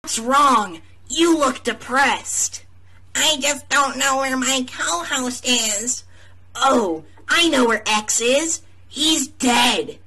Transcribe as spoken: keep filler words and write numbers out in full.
What's wrong? You look depressed. I just don't know where my co-host is. Oh, I know where X is. He's dead.